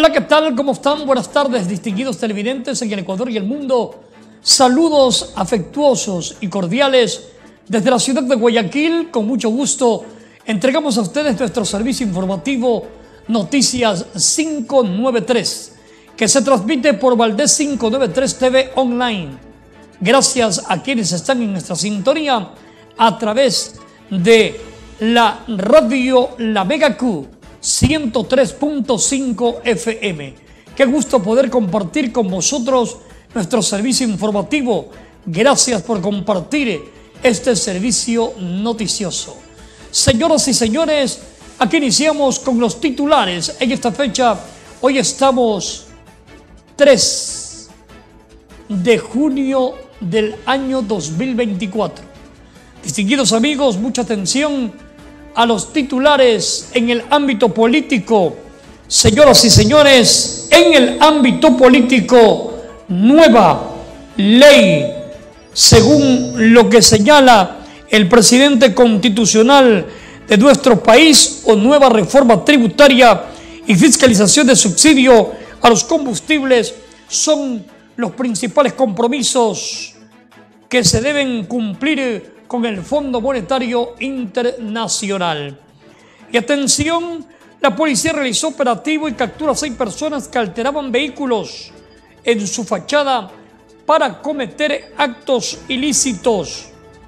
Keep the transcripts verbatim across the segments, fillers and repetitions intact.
Hola, ¿qué tal? ¿Cómo están? Buenas tardes, distinguidos televidentes en el Ecuador y el mundo. Saludos afectuosos y cordiales desde la ciudad de Guayaquil. Con mucho gusto entregamos a ustedes nuestro servicio informativo Noticias quinientos noventa y tres, que se transmite por Valdés quinientos noventa y tres T V Online. Gracias a quienes están en nuestra sintonía a través de la radio La Mega Q ciento tres punto cinco F M. Qué gusto poder compartir con vosotros nuestro servicio informativo. Gracias por compartir este servicio noticioso. Señoras y señores, aquí iniciamos con los titulares. En esta fecha, hoy estamos tres de junio del año dos mil veinticuatro. Distinguidos amigos, mucha atención a los titulares en el ámbito político. Señoras y señores, en el ámbito político, nueva ley, según lo que señala el presidente constitucional de nuestro país, o nueva reforma tributaria y fiscalización de subsidio a los combustibles, son los principales compromisos que se deben cumplir con el Fondo Monetario Internacional. Y atención, la policía realizó operativo y captura a seis personas que alteraban vehículos en su fachada para cometer actos ilícitos.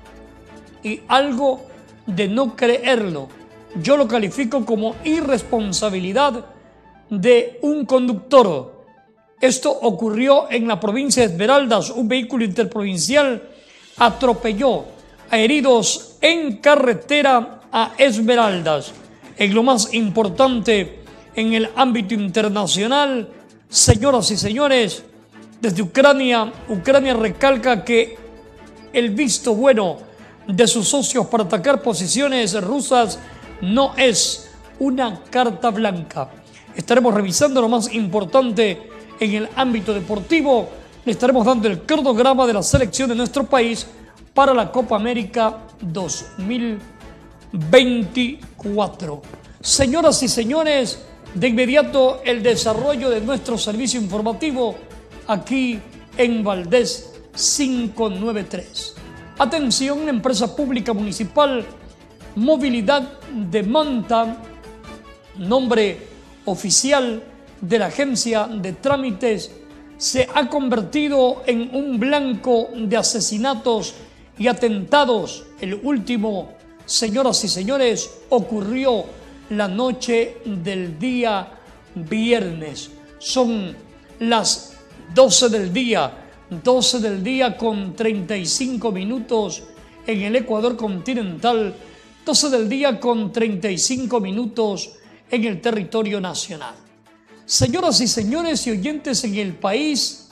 Y algo de no creerlo, yo lo califico como irresponsabilidad de un conductor. Esto ocurrió en la provincia de Esmeraldas. Un vehículo interprovincial atropelló a heridos en carretera a Esmeraldas. En lo más importante en el ámbito internacional, señoras y señores, desde Ucrania, Ucrania recalca que el visto bueno de sus socios para atacar posiciones rusas no es una carta blanca. Estaremos revisando lo más importante en el ámbito deportivo. Le estaremos dando el cronograma de la selección de nuestro país para la Copa América dos mil veinticuatro. Señoras y señores, de inmediato el desarrollo de nuestro servicio informativo aquí en Valdés quinientos noventa y tres. Atención, empresa pública municipal Movilidad de Manta, nombre oficial de la agencia de trámites, se ha convertido en un blanco de asesinatos y atentados. El último, señoras y señores, ocurrió la noche del día viernes. Son las doce del día, doce del día con treinta y cinco minutos en el Ecuador continental, doce del día con treinta y cinco minutos en el territorio nacional. Señoras y señores y oyentes en el país,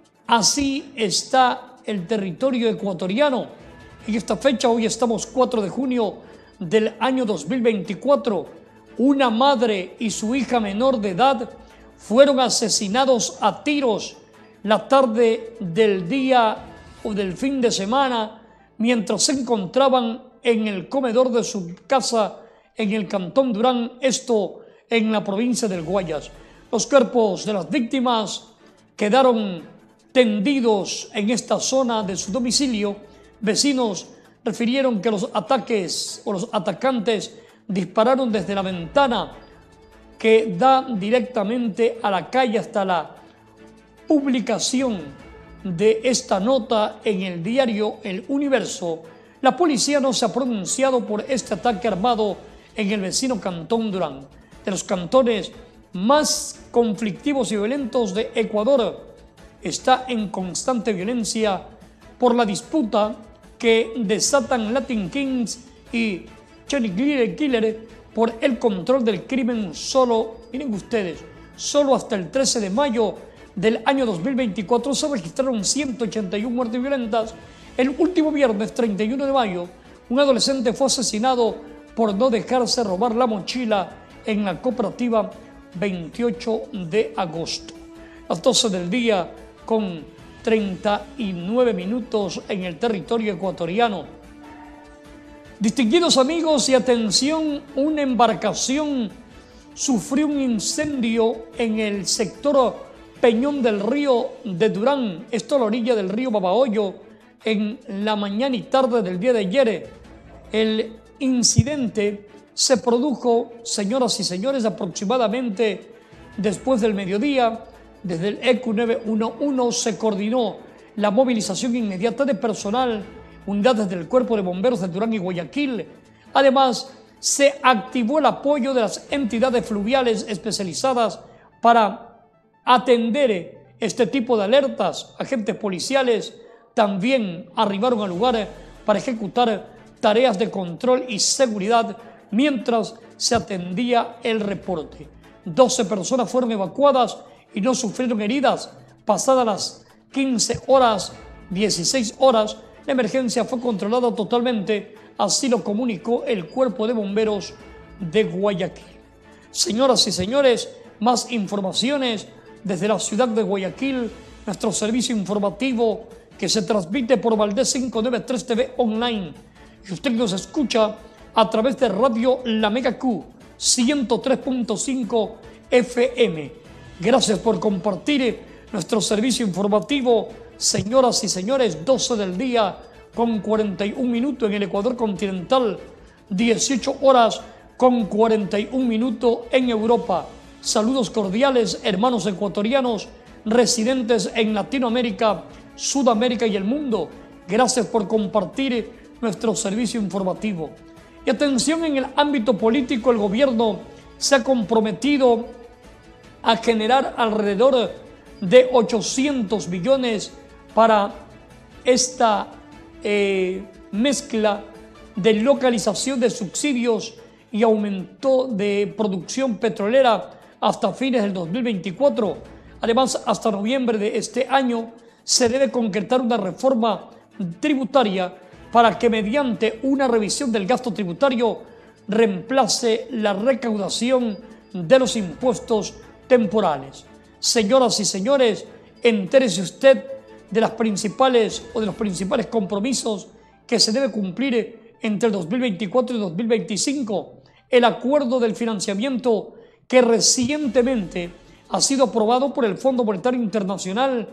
así está el territorio ecuatoriano. En esta fecha, hoy estamos cuatro de junio del año dos mil veinticuatro, una madre y su hija menor de edad fueron asesinados a tiros la tarde del día o del fin de semana mientras se encontraban en el comedor de su casa en el cantón Durán, esto en la provincia del Guayas. Los cuerpos de las víctimas quedaron tendidos en esta zona de su domicilio. Vecinos refirieron que los ataques o los atacantes dispararon desde la ventana que da directamente a la calle. Hasta la publicación de esta nota en el diario El Universo, la policía no se ha pronunciado por este ataque armado en el vecino cantón Durán, de los cantones más conflictivos y violentos de Ecuador. Está en constante violencia por la disputa que desatan Latin Kings y Johnny Killer por el control del crimen. Solo, miren ustedes, solo hasta el trece de mayo del año dos mil veinticuatro se registraron ciento ochenta y una muertes violentas. El último viernes, treinta y uno de mayo, un adolescente fue asesinado por no dejarse robar la mochila en la cooperativa veintiocho de agosto. Las doce del día con treinta y nueve minutos en el territorio ecuatoriano. Distinguidos amigos y atención, una embarcación sufrió un incendio en el sector Peñón del Río de Durán, esto a la orilla del río Babahoyo, en la mañana y tarde del día de ayer. El incidente se produjo, señoras y señores, aproximadamente después del mediodía. Desde el E Q nueve uno uno se coordinó la movilización inmediata de personal, unidades del Cuerpo de Bomberos de Durán y Guayaquil. Además, se activó el apoyo de las entidades fluviales especializadas para atender este tipo de alertas. Agentes policiales también arribaron al lugar para ejecutar tareas de control y seguridad mientras se atendía el reporte. doce personas fueron evacuadas y no sufrieron heridas. Pasadas las quince horas, dieciséis horas, la emergencia fue controlada totalmente, así lo comunicó el Cuerpo de Bomberos de Guayaquil. Señoras y señores, más informaciones desde la ciudad de Guayaquil, nuestro servicio informativo que se transmite por Valdés quinientos noventa y tres T V Online. Y usted nos escucha a través de Radio La Mega Q ciento tres punto cinco F M. Gracias por compartir nuestro servicio informativo. Señoras y señores, doce del día con cuarenta y un minutos en el Ecuador continental, dieciocho horas con cuarenta y un minutos en Europa. Saludos cordiales, hermanos ecuatorianos, residentes en Latinoamérica, Sudamérica y el mundo. Gracias por compartir nuestro servicio informativo. Y atención, en el ámbito político, el gobierno se ha comprometido a generar alrededor de ochocientos millones para esta eh, mezcla de localización de subsidios y aumento de producción petrolera hasta fines del dos mil veinticuatro. Además, hasta noviembre de este año se debe concretar una reforma tributaria para que mediante una revisión del gasto tributario reemplace la recaudación de los impuestos temporales. Señoras y señores, entérese usted de las principales o de los principales compromisos que se debe cumplir entre el dos mil veinticuatro y dos mil veinticinco. El acuerdo del financiamiento que recientemente ha sido aprobado por el Fondo Monetario Internacional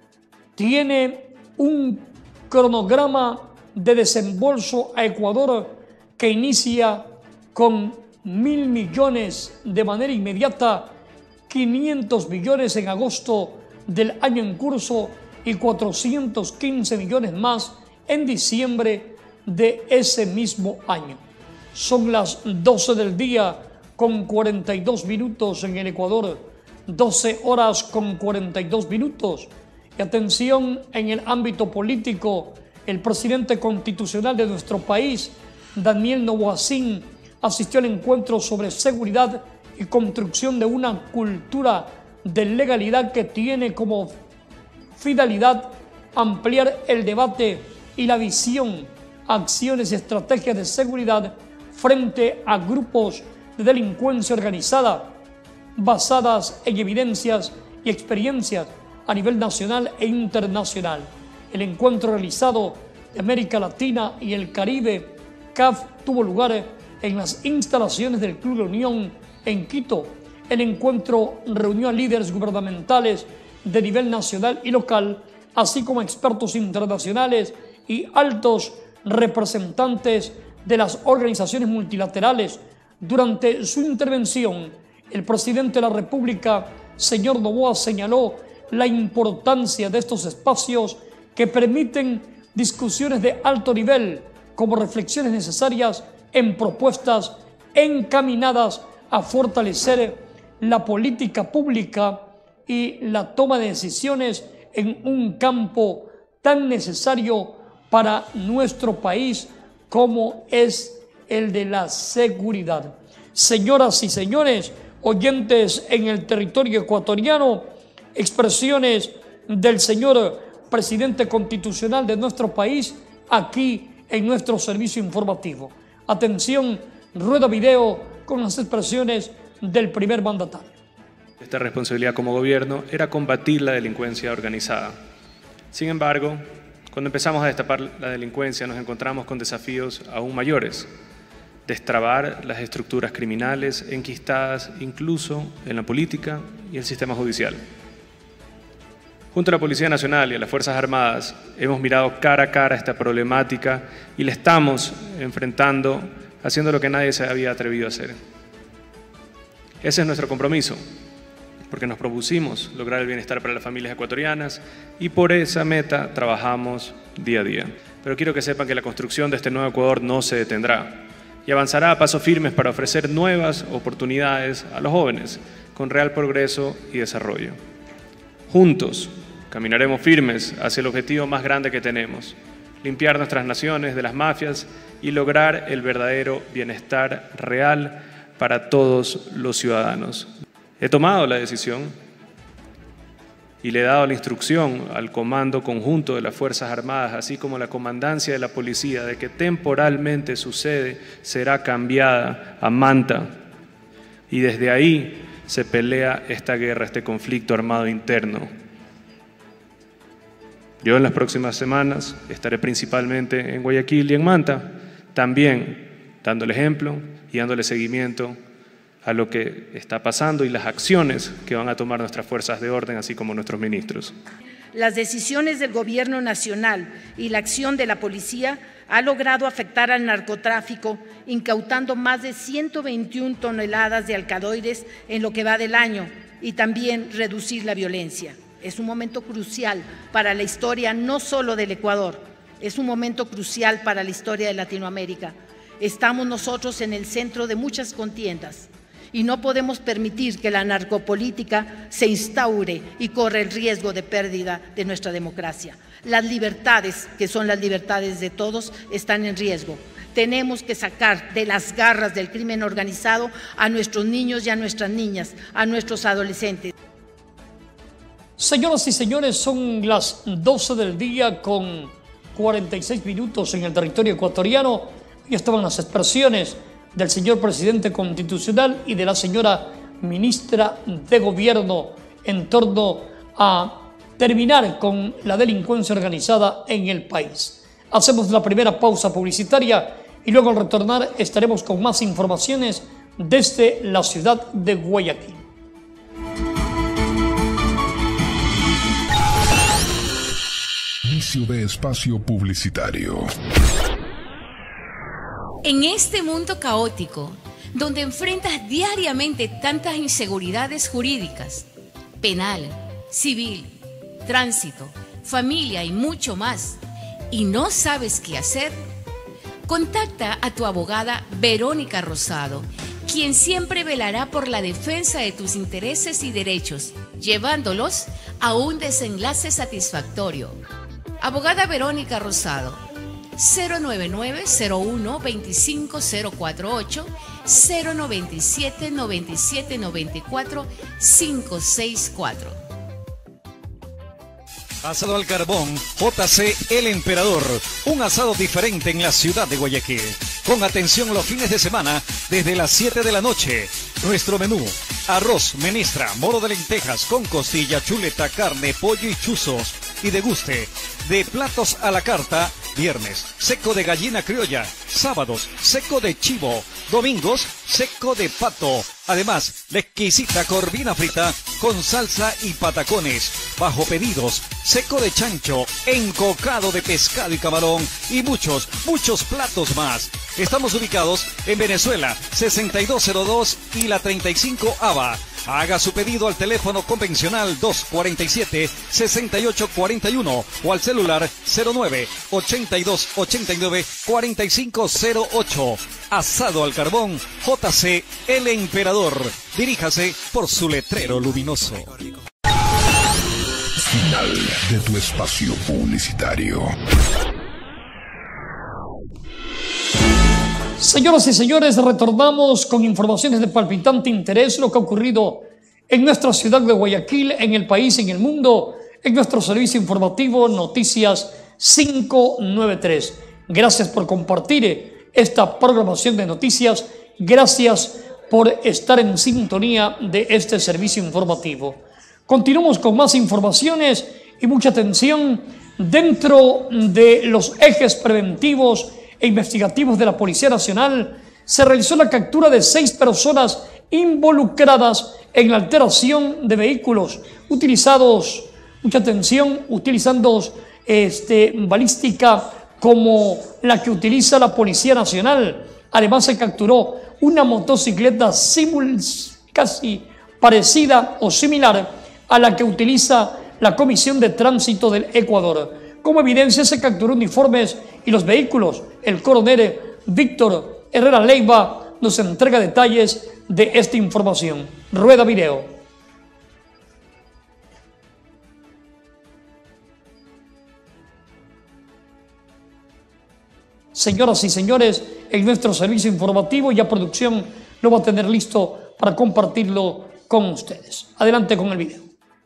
tiene un cronograma de desembolso a Ecuador que inicia con mil millones de manera inmediata, quinientos millones en agosto del año en curso y cuatrocientos quince millones más en diciembre de ese mismo año. Son las doce del día con cuarenta y dos minutos en el Ecuador, doce horas con cuarenta y dos minutos. Y atención, en el ámbito político, el presidente constitucional de nuestro país, Daniel Noboa-Sin, asistió al encuentro sobre seguridad y construcción de una cultura de legalidad que tiene como finalidad ampliar el debate y la visión, acciones y estrategias de seguridad frente a grupos de delincuencia organizada basadas en evidencias y experiencias a nivel nacional e internacional. El encuentro realizado de América Latina y el Caribe, C A F, tuvo lugar en las instalaciones del Club de Unión en Quito. El encuentro reunió a líderes gubernamentales de nivel nacional y local, así como expertos internacionales y altos representantes de las organizaciones multilaterales. Durante su intervención, el presidente de la República, señor Noboa, señaló la importancia de estos espacios que permiten discusiones de alto nivel como reflexiones necesarias en propuestas encaminadas a fortalecer la política pública y la toma de decisiones en un campo tan necesario para nuestro país como es el de la seguridad. Señoras y señores, oyentes en el territorio ecuatoriano, expresiones del señor presidente constitucional de nuestro país aquí en nuestro servicio informativo. Atención, rueda video con las expresiones del primer mandatario. Esta responsabilidad como gobierno era combatir la delincuencia organizada. Sin embargo, cuando empezamos a destapar la delincuencia nos encontramos con desafíos aún mayores. destrabar las estructuras criminales enquistadas incluso en la política y el sistema judicial. Junto a la Policía Nacional y a las Fuerzas Armadas hemos mirado cara a cara esta problemática y la estamos enfrentando haciendo lo que nadie se había atrevido a hacer. Ese es nuestro compromiso, porque nos propusimos lograr el bienestar para las familias ecuatorianas y por esa meta trabajamos día a día. Pero quiero que sepan que la construcción de este nuevo Ecuador no se detendrá y avanzará a pasos firmes para ofrecer nuevas oportunidades a los jóvenes con real progreso y desarrollo. Juntos caminaremos firmes hacia el objetivo más grande que tenemos: limpiar nuestras naciones de las mafias y lograr el verdadero bienestar real para todos los ciudadanos. He tomado la decisión y le he dado la instrucción al Comando Conjunto de las Fuerzas Armadas, así como a la Comandancia de la Policía, de que temporalmente su sede será cambiada a Manta y desde ahí se pelea esta guerra, este conflicto armado interno. Yo en las próximas semanas estaré principalmente en Guayaquil y en Manta, también dando el ejemplo y dándole seguimiento a lo que está pasando y las acciones que van a tomar nuestras fuerzas de orden, así como nuestros ministros. Las decisiones del Gobierno Nacional y la acción de la policía ha logrado afectar al narcotráfico, incautando más de ciento veintiuna toneladas de alcaloides en lo que va del año y también reducir la violencia. Es un momento crucial para la historia no solo del Ecuador, es un momento crucial para la historia de Latinoamérica. Estamos nosotros en el centro de muchas contiendas y no podemos permitir que la narcopolítica se instaure y corra el riesgo de pérdida de nuestra democracia. Las libertades, que son las libertades de todos, están en riesgo. Tenemos que sacar de las garras del crimen organizado a nuestros niños y a nuestras niñas, a nuestros adolescentes. Señoras y señores, son las doce del día con cuarenta y seis minutos en el territorio ecuatoriano. Y estaban las expresiones del señor presidente constitucional y de la señora ministra de Gobierno en torno a terminar con la delincuencia organizada en el país. Hacemos la primera pausa publicitaria y luego al retornar estaremos con más informaciones desde la ciudad de Guayaquil. Inicio de espacio publicitario. En este mundo caótico, donde enfrentas diariamente tantas inseguridades jurídicas, penal, civil, tránsito, familia y mucho más, y no sabes qué hacer, contacta a tu abogada Verónica Rosado, quien siempre velará por la defensa de tus intereses y derechos, llevándolos a un desenlace satisfactorio. Abogada Verónica Rosado, cero nueve nueve, cero uno, veinticinco, cero cuarenta y ocho, cero noventa y siete, noventa y siete, noventa y cuatro, quinientos sesenta y cuatro. Asado al carbón, J C El Emperador, un asado diferente en la ciudad de Guayaquil. Con atención los fines de semana desde las siete de la noche. Nuestro menú: arroz, menestra, moro de lentejas con costilla, chuleta, carne, pollo y chuzos. Y deguste de platos a la carta: viernes, seco de gallina criolla; sábados, seco de chivo; domingos, seco de pato. Además, la exquisita corvina frita con salsa y patacones. Bajo pedidos, seco de chancho, encocado de pescado y camarón y muchos, muchos platos más. Estamos ubicados en Venezuela, sesenta y dos cero dos y la treinta y cinco Ava. Haga su pedido al teléfono convencional dos cuarenta y siete, sesenta y ocho cuarenta y uno o al celular cero nueve, ochenta y dos ochenta y nueve, cuarenta y cinco cero ocho. Asado al carbón, J C El Emperador. Diríjase por su letrero luminoso. Final de tu espacio publicitario. Señoras y señores, retornamos con informaciones de palpitante interés, lo que ha ocurrido en nuestra ciudad de Guayaquil, en el país, en el mundo, en nuestro servicio informativo Noticias cinco nueve tres. Gracias por compartir esta programación de noticias, gracias por estar en sintonía de este servicio informativo. Continuamos con más informaciones y mucha atención dentro de los ejes preventivos e investigativos de la Policía Nacional. se realizó la captura de seis personas involucradas en la alteración de vehículos utilizados, mucha atención, utilizando este, balística como la que utiliza la Policía Nacional. Además se capturó una motocicleta simul, casi parecida o similar a la que utiliza la Comisión de Tránsito del Ecuador. Como evidencia se capturó uniformes y los vehículos. El coronel Víctor Herrera Leiva nos entrega detalles de esta información. Rueda video. Señoras y señores, en nuestro servicio informativo ya producción lo va a tener listo para compartirlo con ustedes. Adelante con el video.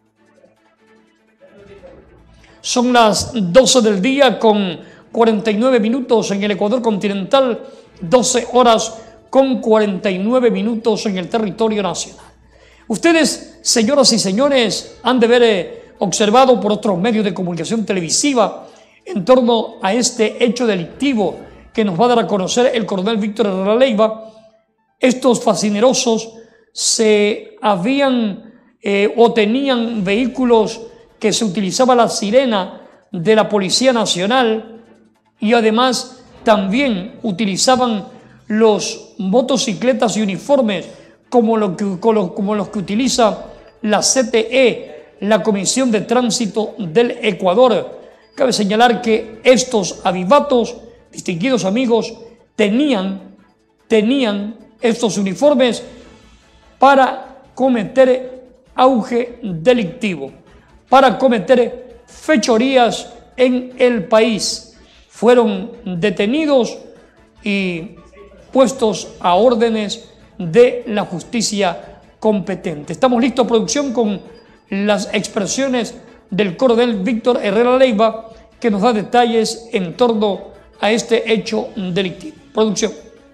Son las doce del día con cuarenta y nueve minutos en el Ecuador continental, doce horas con cuarenta y nueve minutos en el territorio nacional. Ustedes, señoras y señores, han de haber observado por otros medios de comunicación televisiva en torno a este hecho delictivo que nos va a dar a conocer el coronel Víctor Herrera Leiva. Estos fascinerosos se habían eh, o tenían vehículos que se utilizaba la sirena de la Policía Nacional y además también utilizaban los motocicletas y uniformes como, lo que, como los que utiliza la C T E, la Comisión de Tránsito del Ecuador. Cabe señalar que estos avivatos, distinguidos amigos, tenían, tenían estos uniformes para cometer auge delictivo, para cometer fechorías en el país. Fueron detenidos y puestos a órdenes de la justicia competente. Estamos listos, producción, con las expresiones del coronel Víctor Herrera Leiva, que nos da detalles en torno a este hecho delictivo. Producción.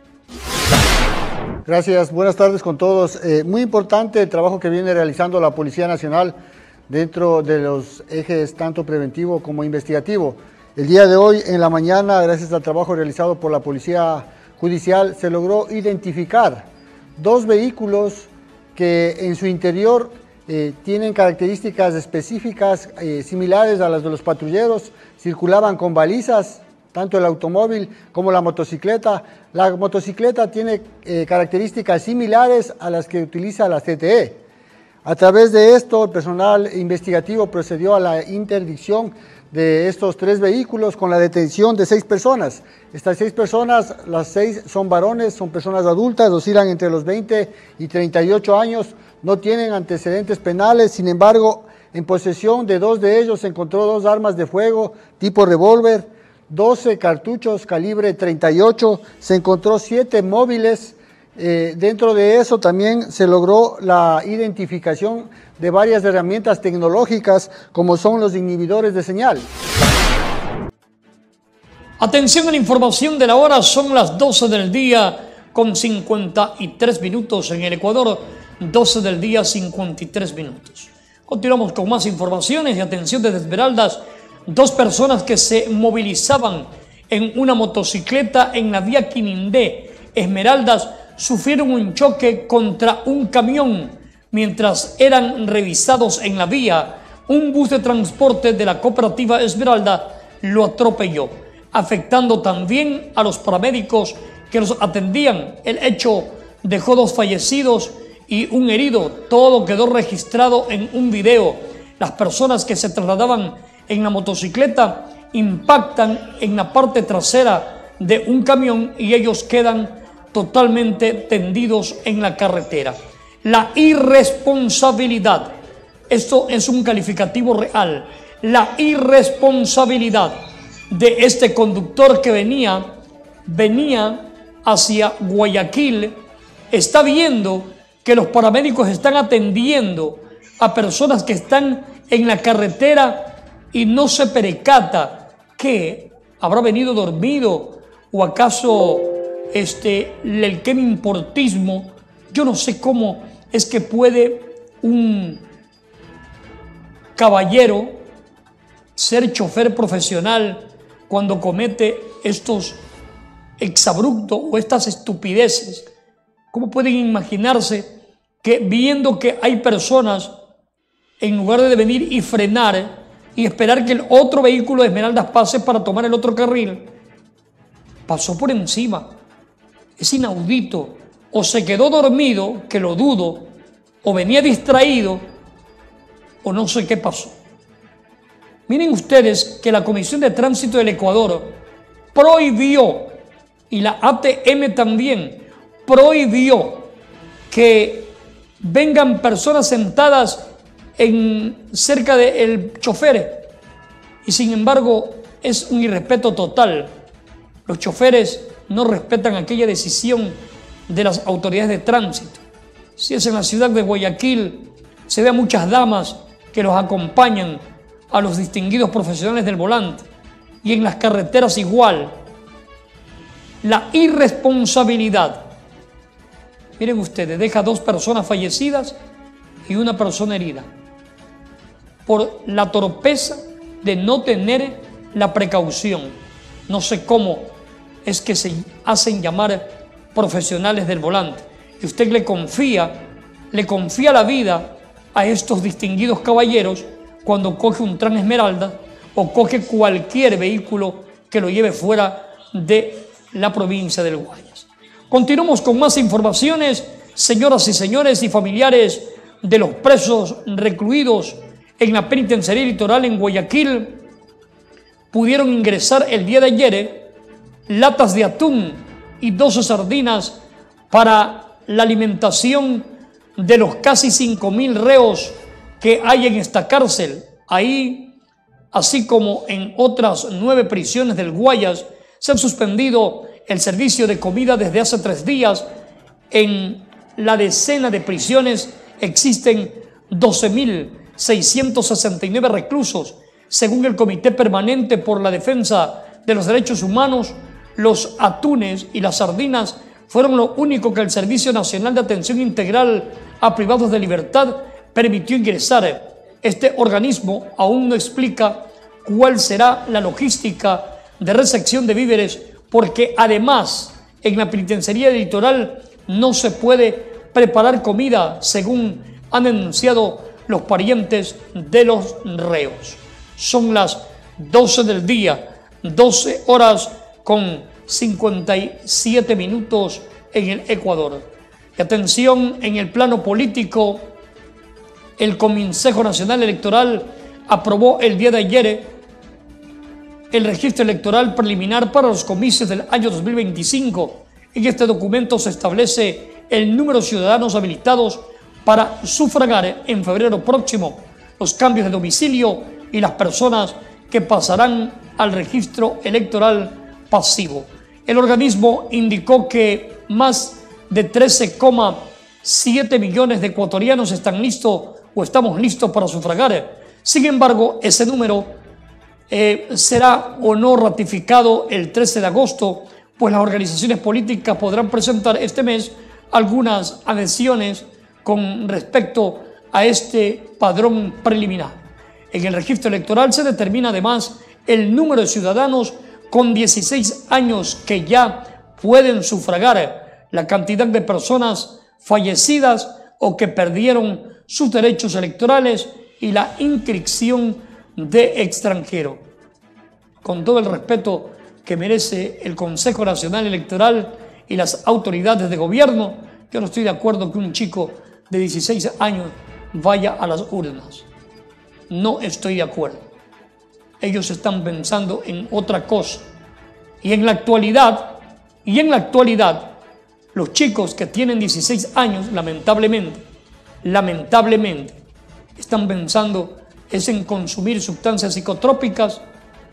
Gracias, buenas tardes con todos. Eh, muy importante el trabajo que viene realizando la Policía Nacional dentro de los ejes tanto preventivo como investigativo. El día de hoy, en la mañana, gracias al trabajo realizado por la Policía Judicial, se logró identificar dos vehículos que en su interior eh, tienen características específicas eh, similares a las de los patrulleros, circulaban con balizas, tanto el automóvil como la motocicleta. La motocicleta tiene eh, características similares a las que utiliza la C T E. A través de esto, el personal investigativo procedió a la interdicción de estos tres vehículos con la detención de seis personas. Estas seis personas, las seis son varones, son personas adultas, oscilan entre los veinte y treinta y ocho años, no tienen antecedentes penales. Sin embargo, en posesión de dos de ellos se encontró dos armas de fuego tipo revólver, doce cartuchos calibre treinta y ocho, se encontró siete móviles. Eh, dentro de eso también se logró la identificación de varias herramientas tecnológicas como son los inhibidores de señal. Atención a la información de la hora, son las doce del día con cincuenta y tres minutos en el Ecuador, doce del día cincuenta y tres minutos. Continuamos con más informaciones y atención desde Esmeraldas. Dos personas que se movilizaban en una motocicleta en la vía Quinindé, Esmeraldas, sufrieron un choque contra un camión mientras eran revisados en la vía. Un bus de transporte de la cooperativa Esmeralda lo atropelló, afectando también a los paramédicos que los atendían. El hecho dejó dos fallecidos y un herido. Todo quedó registrado en un video. Las personas que se trasladaban en la motocicleta impactan en la parte trasera de un camión y ellos quedan totalmente tendidos en la carretera. La irresponsabilidad, esto es un calificativo real, la irresponsabilidad de este conductor que venía, venía hacia Guayaquil, está viendo que los paramédicos están atendiendo a personas que están en la carretera y no se percata que habrá venido dormido o acaso este, el importismo. Yo no sé cómo es que puede un caballero ser chofer profesional cuando comete estos exabrupto o estas estupideces? ¿Cómo pueden imaginarse que viendo que hay personas, en lugar de venir y frenar y esperar que el otro vehículo de Esmeraldas pase para tomar el otro carril, pasó por encima? Es inaudito. O se quedó dormido, que lo dudo, o venía distraído, o no sé qué pasó. Miren ustedes que la Comisión de Tránsito del Ecuador prohibió, y la A T M también prohibió, que vengan personas sentadas en, cerca del chofer. Y sin embargo es un irrespeto total. Los choferes no respetan aquella decisión de las autoridades de tránsito. Si es en la ciudad de Guayaquil, se ve a muchas damas que los acompañan a los distinguidos profesionales del volante, y en las carreteras igual. La irresponsabilidad, miren ustedes, deja dos personas fallecidas y una persona herida por la torpeza de no tener la precaución. No sé cómo es que se hacen llamar profesionales del volante, y usted le confía, le confía la vida a estos distinguidos caballeros cuando coge un Trans Esmeralda o coge cualquier vehículo que lo lleve fuera de la provincia del Guayas. Continuamos con más informaciones, señoras y señores y familiares de los presos recluidos en la penitenciaría litoral en Guayaquil. Pudieron ingresar el día de ayer latas de atún y doce sardinas para la alimentación de los casi cinco mil reos que hay en esta cárcel. Ahí, así como en otras nueve prisiones del Guayas, se ha suspendido el servicio de comida desde hace tres días. En la decena de prisiones existen doce mil seiscientos sesenta y nueve reclusos. Según el Comité Permanente por la Defensa de los Derechos Humanos, los atunes y las sardinas fueron lo único que el Servicio Nacional de Atención Integral a Privados de Libertad permitió ingresar. Este organismo aún no explica cuál será la logística de recepción de víveres, porque además en la penitenciaría litoral no se puede preparar comida, según han denunciado los parientes de los reos. Son las doce del día, doce horas con cincuenta y siete minutos en el Ecuador. Y atención, en el plano político, el Consejo Nacional Electoral aprobó el día de ayer el registro electoral preliminar para los comicios del año dos mil veinticinco. En este documento se establece el número de ciudadanos habilitados para sufragar en febrero próximo, los cambios de domicilio y las personas que pasarán al registro electoral pasivo. El organismo indicó que más de trece coma siete millones de ecuatorianos están listos o estamos listos para sufragar. Sin embargo, ese número eh, será o no ratificado el trece de agosto, pues las organizaciones políticas podrán presentar este mes algunas adhesiones con respecto a este padrón preliminar. En el registro electoral se determina además el número de ciudadanos con dieciséis años que ya pueden sufragar, la cantidad de personas fallecidas o que perdieron sus derechos electorales y la inscripción de extranjero. Con todo el respeto que merece el Consejo Nacional Electoral y las autoridades de gobierno, yo no estoy de acuerdo que un chico de dieciséis años vaya a las urnas. No estoy de acuerdo. Ellos están pensando en otra cosa. Y en la actualidad, y en la actualidad, los chicos que tienen dieciséis años, lamentablemente, lamentablemente, están pensando es en consumir sustancias psicotrópicas,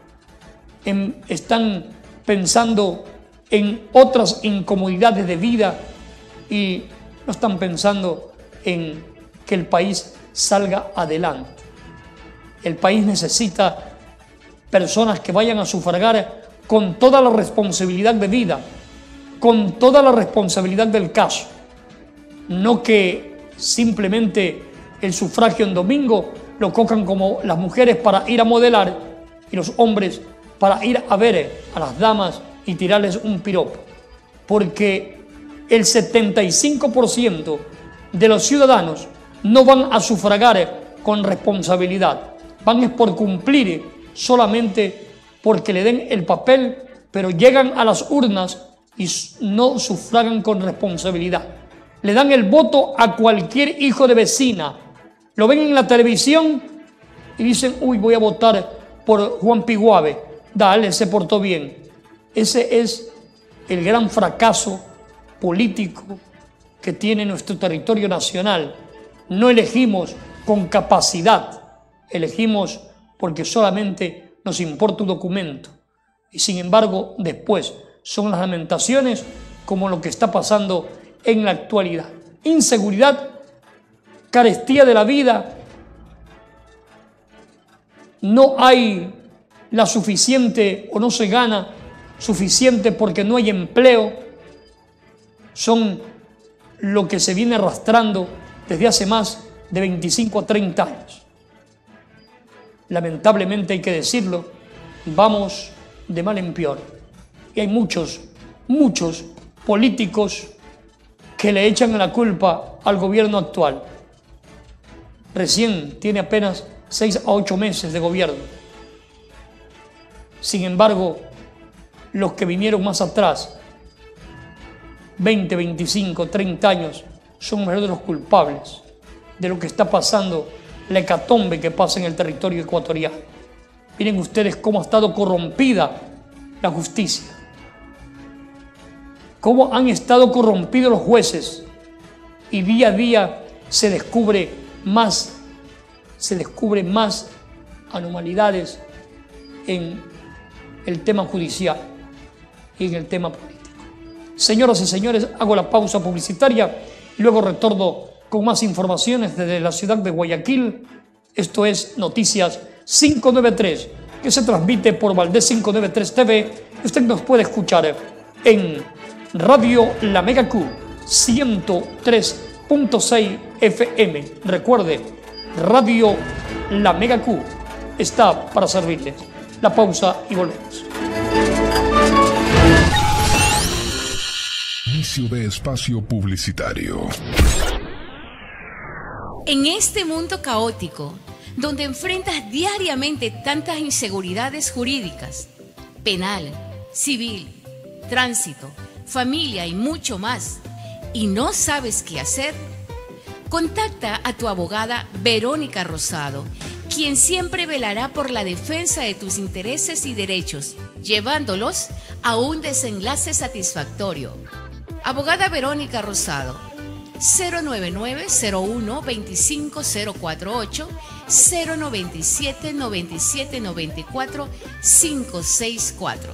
en, están pensando en otras incomodidades de vida y no están pensando en que el país salga adelante. El país necesita personas que vayan a sufragar con toda la responsabilidad de vida, con toda la responsabilidad del caso. No que simplemente el sufragio en domingo lo cojan como las mujeres para ir a modelar y los hombres para ir a ver a las damas y tirarles un piropo, porque el setenta y cinco por ciento de los ciudadanos no van a sufragar con responsabilidad, van es por cumplir solamente porque le den el papel, pero llegan a las urnas y no sufragan con responsabilidad. Le dan el voto a cualquier hijo de vecina, lo ven en la televisión y dicen, uy, voy a votar por Juan Piguave, dale, se portó bien. Ese es el gran fracaso político que tiene nuestro territorio nacional. No elegimos con capacidad, elegimos porque solamente nos importa un documento. Y sin embargo, después son las lamentaciones como lo que está pasando en la actualidad. Inseguridad, carestía de la vida, no hay la suficiente o no se gana suficiente porque no hay empleo, son lo que se viene arrastrando desde hace más de veinticinco a treinta años. Lamentablemente hay que decirlo, vamos de mal en peor. Y hay muchos, muchos políticos que le echan la culpa al gobierno actual. Recién tiene apenas seis a ocho meses de gobierno. Sin embargo, los que vinieron más atrás, veinte, veinticinco, treinta años, son verdaderos culpables de lo que está pasando, la hecatombe que pasa en el territorio ecuatoriano. Miren ustedes cómo ha estado corrompida la justicia, cómo han estado corrompidos los jueces y día a día se descubre más, se descubre más anormalidades en el tema judicial y en el tema político. Señoras y señores, hago la pausa publicitaria y luego retorno con más informaciones desde la ciudad de Guayaquil. Esto es Noticias cinco noventa y tres, que se transmite por Valdés cinco noventa y tres T V. Usted nos puede escuchar en Radio La Mega Q ciento tres punto seis F M. Recuerde, Radio La Mega Q está para servirles. La pausa y volvemos. Inicio de espacio publicitario. En este mundo caótico, donde enfrentas diariamente tantas inseguridades jurídicas, penal, civil, tránsito, familia y mucho más, y no sabes qué hacer, contacta a tu abogada Verónica Rosado, quien siempre velará por la defensa de tus intereses y derechos, llevándolos a un desenlace satisfactorio. Abogada Verónica Rosado, cero nueve nueve, cero uno, dos cinco cero cuatro ocho, cero nueve siete, nueve siete nueve cuatro, cinco seis cuatro.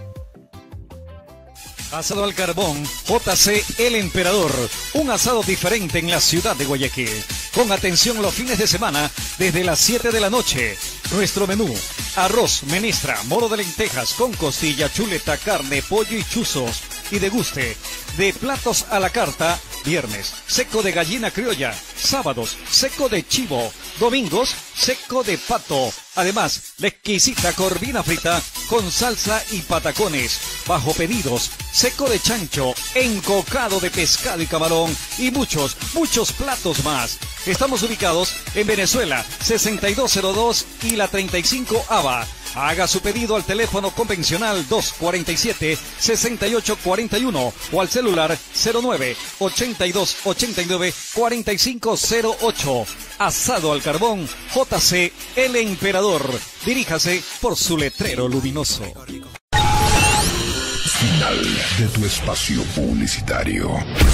Asado al carbón, J C El Emperador, un asado diferente en la ciudad de Guayaquil. Con atención los fines de semana desde las siete de la noche. Nuestro menú: arroz, menestra, moro de lentejas con costilla, chuleta, carne, pollo y chuzos. Y deguste de platos a la carta: viernes, seco de gallina criolla; sábados, seco de chivo; domingos, seco de pato. Además, la exquisita corvina frita con salsa y patacones. Bajo pedidos, seco de chancho, encocado de pescado y camarón y muchos, muchos platos más. Estamos ubicados en Venezuela, sesenta y dos cero dos y la treinta y cinco Ava. Haga su pedido al teléfono convencional dos cuarenta y siete, sesenta y ocho cuarenta y uno o al celular cero nueve, ochenta y dos ochenta y nueve, cuarenta y cinco cero ocho. Asado al carbón, J C El Emperador. Diríjase por su letrero luminoso. Final de tu espacio publicitario.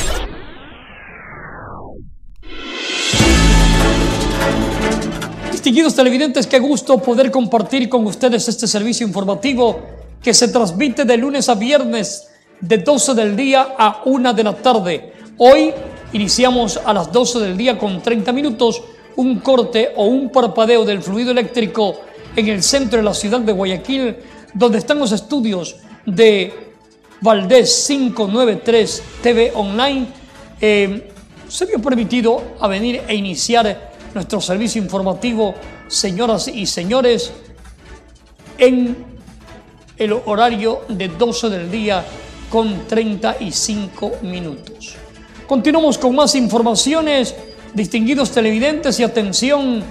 Distinguidos televidentes, qué gusto poder compartir con ustedes este servicio informativo que se transmite de lunes a viernes de doce del día a una de la tarde. Hoy iniciamos a las doce del día con treinta minutos, un corte o un parpadeo del fluido eléctrico en el centro de la ciudad de Guayaquil, donde están los estudios de Valdés cinco noventa y tres T V Online. Eh, se vio permitido a venir e iniciar nuestro servicio informativo, señoras y señores, en el horario de doce del día con treinta y cinco minutos. Continuamos con más informaciones, distinguidos televidentes, y atención,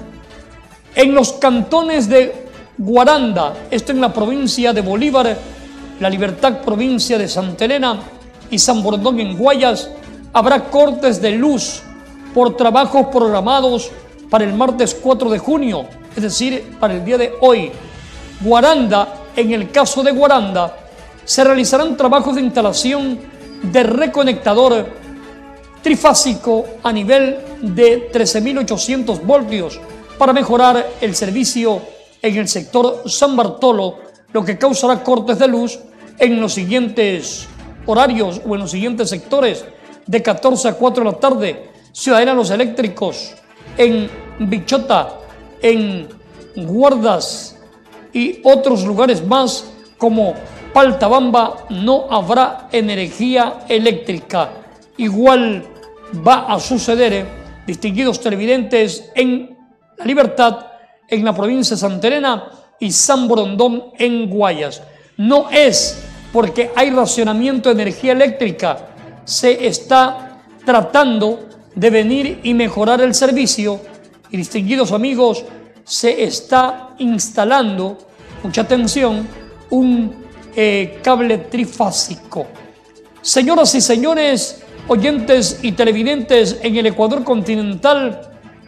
en los cantones de Guaranda, esto en la provincia de Bolívar, La Libertad, provincia de Santa Elena, y San Borondón en Guayas, habrá cortes de luz por trabajos programados para el martes cuatro de junio, es decir, para el día de hoy. Guaranda, en el caso de Guaranda, se realizarán trabajos de instalación de reconectador trifásico a nivel de trece mil ochocientos voltios para mejorar el servicio en el sector San Bartolo, lo que causará cortes de luz en los siguientes horarios o en los siguientes sectores: de catorce a cuatro de la tarde, Ciudadela Los Eléctricos, en Bichota, en Guardas y otros lugares más como Paltabamba, no habrá energía eléctrica. Igual va a suceder, distinguidos televidentes, en La Libertad, en la provincia de Santa Elena, y San Borondón en Guayas. No es porque hay racionamiento de energía eléctrica, se está tratando de venir y mejorar el servicio, y distinguidos amigos, se está instalando, mucha atención, un eh, cable trifásico. Señoras y señores, oyentes y televidentes en el Ecuador continental,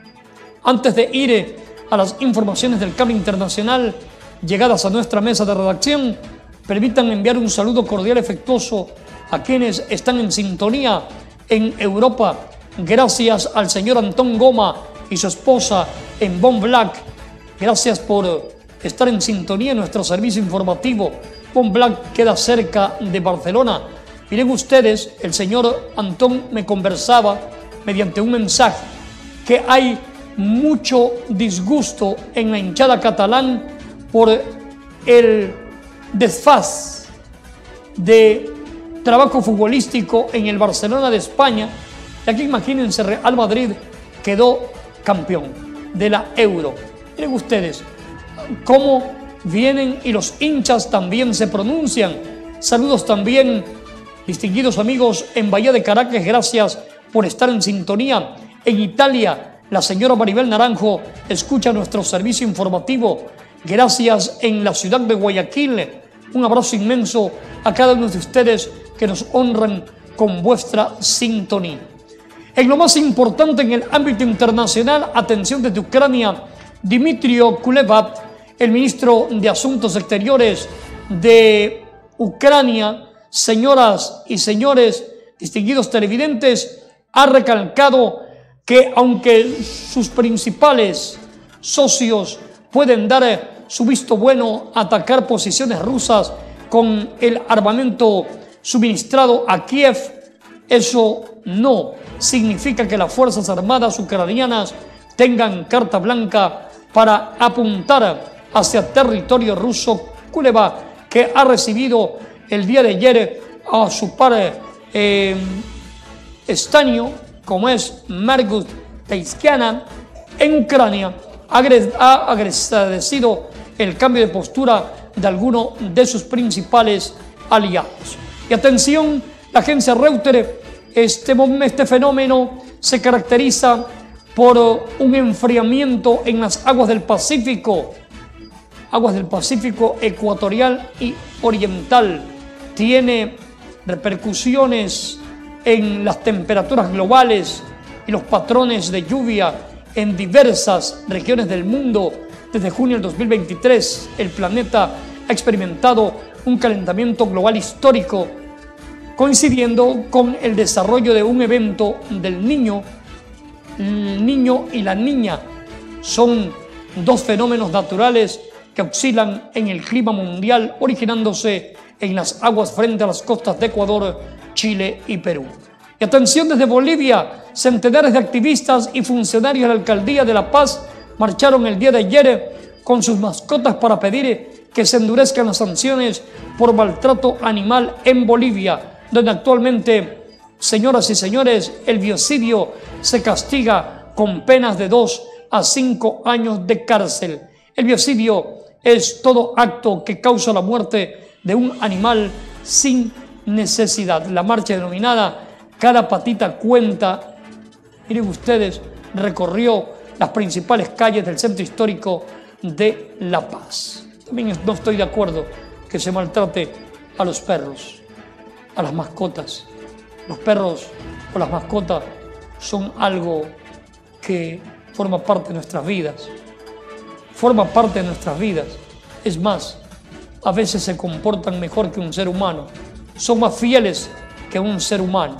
antes de ir a las informaciones del cable internacional llegadas a nuestra mesa de redacción, permitan enviar un saludo cordial y afectuoso a quienes están en sintonía en Europa. Gracias al señor Antón Goma y su esposa en Bon Black. Gracias por estar en sintonía en nuestro servicio informativo. Bon Black queda cerca de Barcelona. Miren ustedes, el señor Antón me conversaba mediante un mensaje que hay mucho disgusto en la hinchada catalán por el desfaz de trabajo futbolístico en el Barcelona de España. Y aquí imagínense, Real Madrid quedó campeón de la Euro. Miren ustedes cómo vienen y los hinchas también se pronuncian. Saludos también, distinguidos amigos en Bahía de Caracas, gracias por estar en sintonía. En Italia, la señora Maribel Naranjo escucha nuestro servicio informativo. Gracias en la ciudad de Guayaquil. Un abrazo inmenso a cada uno de ustedes que nos honran con vuestra sintonía. En lo más importante en el ámbito internacional, atención desde Ucrania, Dmitry Kuleba, el ministro de Asuntos Exteriores de Ucrania, señoras y señores, distinguidos televidentes, ha recalcado que aunque sus principales socios pueden dar su visto bueno a atacar posiciones rusas con el armamento suministrado a Kiev, eso no significa que las Fuerzas Armadas ucranianas tengan carta blanca para apuntar hacia territorio ruso. Kuleba, que ha recibido el día de ayer a su par eh, estanio, como es Margus Teiskiana, en Ucrania, ha agradecido el cambio de postura de alguno de sus principales aliados. Y atención, la agencia Reuters, este, este fenómeno se caracteriza por un enfriamiento en las aguas del Pacífico, aguas del Pacífico ecuatorial y oriental. Tiene repercusiones en las temperaturas globales y los patrones de lluvia en diversas regiones del mundo. Desde junio del dos mil veintitrés, el planeta ha experimentado un calentamiento global histórico, coincidiendo con el desarrollo de un evento del Niño. El niño y la niña son dos fenómenos naturales que oscilan en el clima mundial, originándose en las aguas frente a las costas de Ecuador, Chile y Perú. Y atención, desde Bolivia, centenares de activistas y funcionarios de la Alcaldía de La Paz marcharon el día de ayer con sus mascotas para pedir que se endurezcan las sanciones por maltrato animal en Bolivia, donde actualmente, señoras y señores, el biocidio se castiga con penas de dos a cinco años de cárcel. El biocidio es todo acto que causa la muerte de un animal sin necesidad. La marcha denominada Cada Patita Cuenta, miren ustedes, recorrió las principales calles del centro histórico de La Paz. También no estoy de acuerdo que se maltrate a los perros, a las mascotas. Los perros o las mascotas son algo que forma parte de nuestras vidas. Forma parte de nuestras vidas. Es más, a veces se comportan mejor que un ser humano. Son más fieles que un ser humano.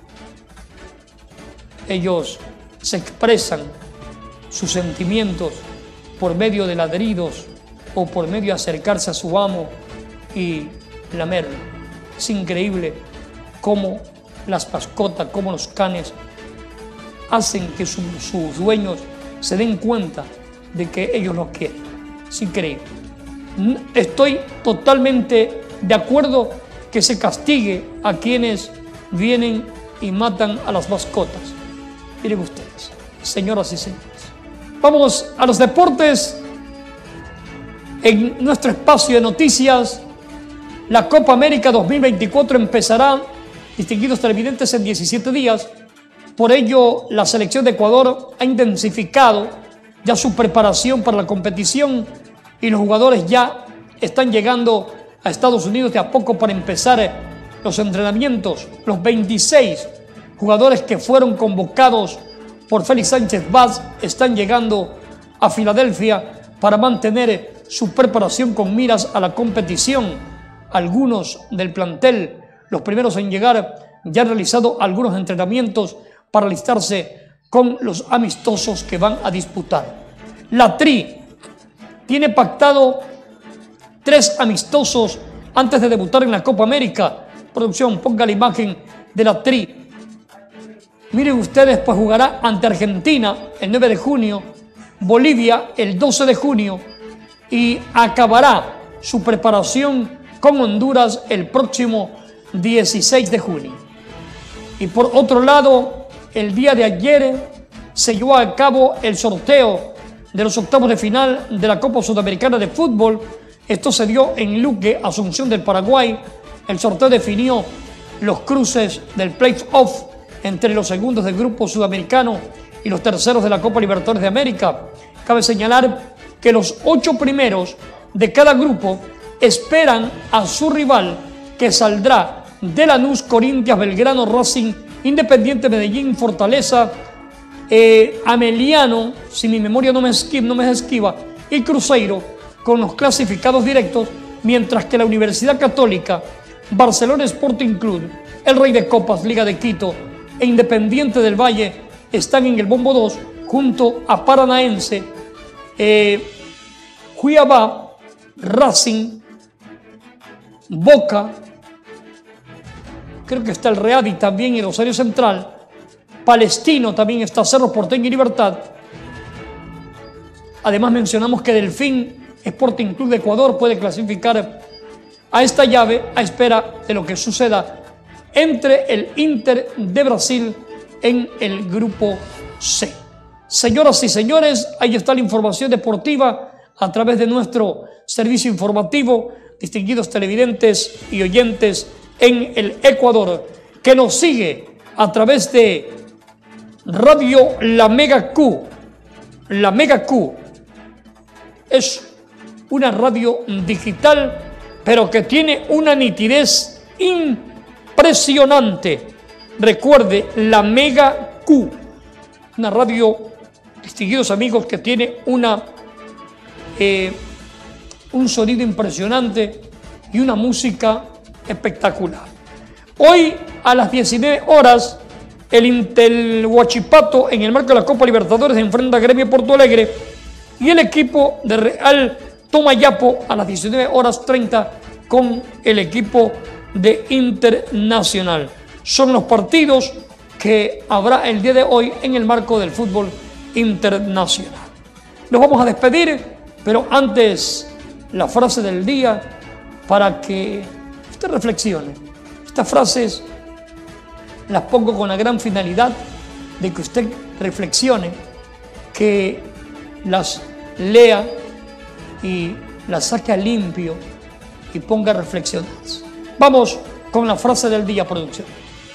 Ellos se expresan sus sentimientos por medio de ladridos o por medio de acercarse a su amo y lamerlo. Es increíble cómo las mascotas, cómo los canes hacen que su, sus dueños se den cuenta de que ellos los quieren. Es increíble. Estoy totalmente de acuerdo que se castigue a quienes vienen y matan a las mascotas. Miren ustedes, señoras y señores. Vamos a los deportes. En nuestro espacio de noticias, la Copa América dos mil veinticuatro empezará, distinguidos televidentes, en diecisiete días. Por ello, la selección de Ecuador ha intensificado ya su preparación para la competición y los jugadores ya están llegando a Estados Unidos de a poco para empezar los entrenamientos. Los veintiséis jugadores que fueron convocados por Félix Sánchez Vaz están llegando a Filadelfia para mantener su preparación con miras a la competición. Algunos del plantel, los primeros en llegar, ya han realizado algunos entrenamientos para alistarse con los amistosos que van a disputar. La Tri tiene pactado tres amistosos antes de debutar en la Copa América. Producción, ponga la imagen de la Tri. Miren ustedes, pues jugará ante Argentina el nueve de junio, Bolivia el doce de junio y acabará su preparación con Honduras el próximo dieciséis de junio. Y por otro lado, el día de ayer se llevó a cabo el sorteo de los octavos de final de la Copa Sudamericana de Fútbol. Esto se dio en Luque, Asunción del Paraguay. El sorteo definió los cruces del play-off entre los segundos del grupo sudamericano y los terceros de la Copa Libertadores de América. Cabe señalar que los ocho primeros de cada grupo esperan a su rival, que saldrá de Lanús, Corinthians, Belgrano, Racing, Independiente Medellín, Fortaleza, eh, Ameliano, si mi memoria no me, esquiva, no me esquiva, y Cruzeiro, con los clasificados directos, mientras que la Universidad Católica, Barcelona Sporting Club, el Rey de Copas, Liga de Quito e Independiente del Valle están en el bombo dos junto a Paranaense, eh, Cuiabá, Racing, Boca, creo que está el Real y también el Rosario Central, Palestino también está, Cerro Porteño y Libertad. Además mencionamos que Delfín Sporting Club de Ecuador puede clasificar a esta llave a espera de lo que suceda entre el Inter de Brasil en el grupo C. Señoras y señores, ahí está la información deportiva a través de nuestro servicio informativo, distinguidos televidentes y oyentes en el Ecuador, que nos sigue a través de Radio La Mega Q. La Mega Q es una radio digital, pero que tiene una nitidez impresionante. Recuerde, La Mega Q, una radio, distinguidos amigos, que tiene una, eh, un sonido impresionante y una música espectacular. Hoy a las diecinueve horas, el Intel Huachipato, en el marco de la Copa Libertadores, se enfrenta a Gremio Porto Alegre, y el equipo de Real Tomayapo a las diecinueve horas treinta con el equipo de Internacional. Son los partidos que habrá el día de hoy en el marco del fútbol internacional. Nos vamos a despedir, pero antes la frase del día para que usted reflexione. Estas frases las pongo con la gran finalidad de que usted reflexione, que las lea y las saque a limpio y ponga a reflexionar. Vamos con la frase del día, producción.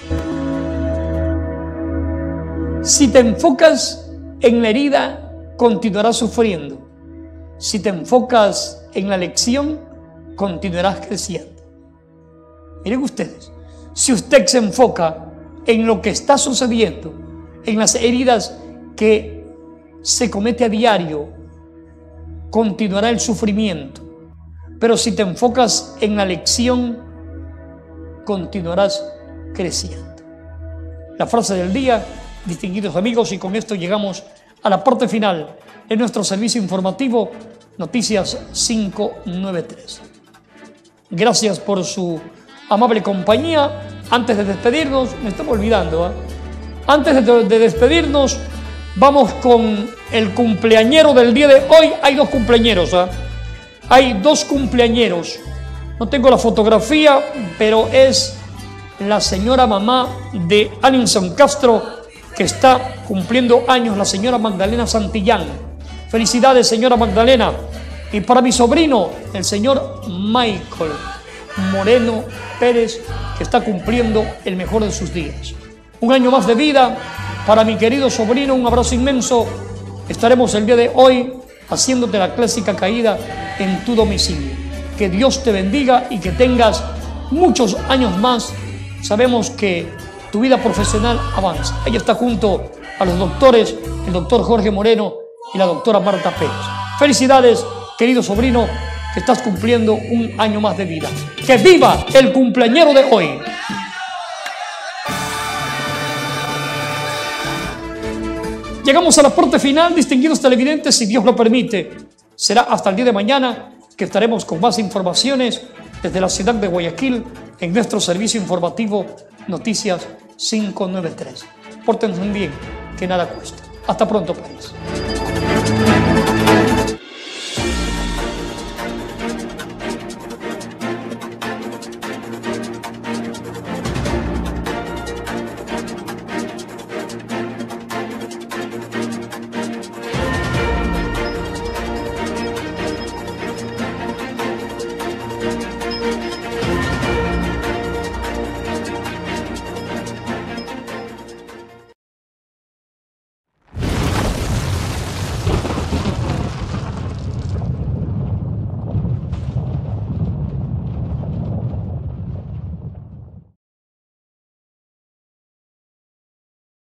Si te enfocas en la herida, continuarás sufriendo. Si te enfocas en la lección, continuarás creciendo. Miren ustedes, si usted se enfoca en lo que está sucediendo, en las heridas que se comete a diario, continuará el sufrimiento. Pero si te enfocas en la lección, continuarás creciendo. La frase del día, distinguidos amigos, y con esto llegamos a la parte final de nuestro servicio informativo Noticias cinco noventa y tres. Gracias por su amable compañía. Antes de despedirnos, me estamos olvidando, ¿eh? Antes de, de despedirnos, vamos con el cumpleañero del día de hoy. Hay dos cumpleañeros, ¿eh? Hay dos cumpleañeros. No tengo la fotografía, pero es la señora mamá de Alinson Castro, que está cumpliendo años, la señora Magdalena Santillán. Felicidades, señora Magdalena. Y para mi sobrino, el señor Michael Moreno Pérez, que está cumpliendo el mejor de sus días. Un año más de vida para mi querido sobrino, un abrazo inmenso. Estaremos el día de hoy haciéndote la clásica caída en tu domicilio. Que Dios te bendiga y que tengas muchos años más. Sabemos que tu vida profesional avanza. Ella está junto a los doctores, el doctor Jorge Moreno y la doctora Marta Pérez. Felicidades, querido sobrino, que estás cumpliendo un año más de vida. ¡Que viva el cumpleañero de hoy! Llegamos a la parte final, distinguidos televidentes, si Dios lo permite. Será hasta el día de mañana que estaremos con más informaciones desde la ciudad de Guayaquil en nuestro servicio informativo Noticias cinco noventa y tres. Pórtense bien, que nada cuesta. Hasta pronto, país.